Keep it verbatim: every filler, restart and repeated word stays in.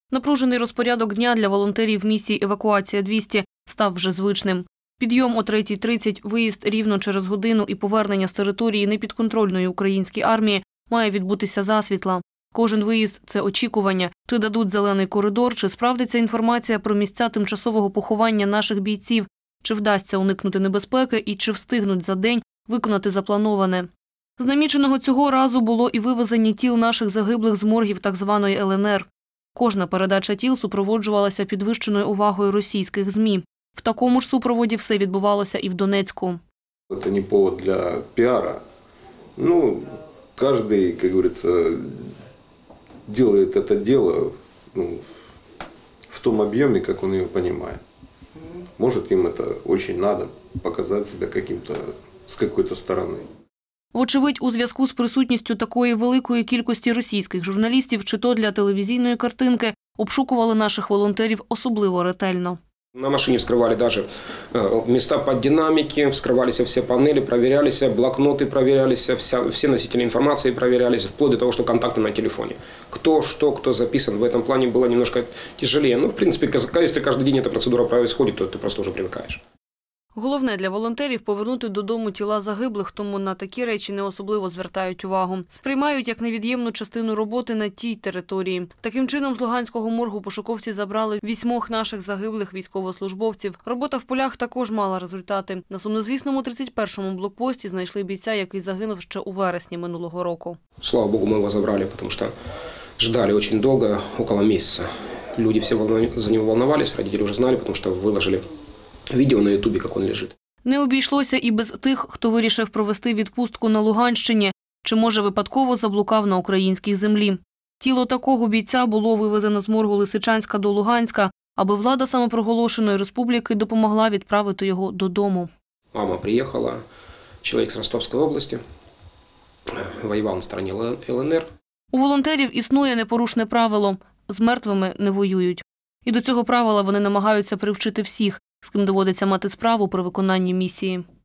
Напружений розпорядок дня для волонтерів місії «Евакуація-двісті» став вже звичним. Підйом о третій тридцять, виїзд рівно через годину і повернення з території непідконтрольної українській армії має відбутися засвітла. Кожен виїзд – це очікування, чи дадуть зелений коридор, чи справдиться інформація про місця тимчасового поховання наших бійців, чи вдасться уникнути небезпеки і чи встигнуть за день виконати заплановане. З наміченого цього разу було і вивезення тіл наших загиблих з моргів так званої Л Н Р. Кожна передача тіл супроводжувалася підвищеною увагою російських ЗМІ. В такому ж супроводі все відбувалося і в Донецьку. Це не повод для піара. Ну, кожен, як говориться, делает это дело, ну, в том объеме, как он ее понимает. Может, им это очень надо показать себя каким-то, с какой-то стороны. Вочевидь, у зв'язку з присутністю такої великої кількості російських журналістів, чи то для телевізійної картинки, обшукували наших волонтерів особливо ретельно. На машине вскрывали даже места под динамики, вскрывались все панели, проверялись, блокноты проверялись, вся, все носители информации проверялись, вплоть до того, что контакты на телефоне. Кто, что, кто записан, в этом плане было немножко тяжелее. Ну, в принципе, если каждый день эта процедура происходит, то ты просто уже привыкаешь. Головне для волонтерів – повернути додому тіла загиблих, тому на такі речі не особливо звертають увагу. Сприймають як невід'ємну частину роботи на тій території. Таким чином, з Луганського моргу пошуковці забрали вісьмох наших загиблих військовослужбовців. Робота в полях також мала результати. На сумнозвісному тридцять першому блокпості знайшли бійця, який загинув ще у вересні минулого року. Слава Богу, ми його забрали, тому що ждали дуже довго, около місяця. Люди всі за нього волновалися, родители вже знали, тому що виложили відео на ютубі, як він лежить. Не обійшлося і без тих, хто вирішив провести відпустку на Луганщині, чи, може, випадково заблукав на українській землі. Тіло такого бійця було вивезено з моргу Лисичанська до Луганська, аби влада самопроголошеної республіки допомогла відправити його додому. Мама приїхала, чоловік з Ростовської області, воював на стороні Л Н Р. У волонтерів існує непорушне правило – з мертвими не воюють. І до цього правила вони намагаються привчити всіх, з ким доводиться мати справу при виконанні місії.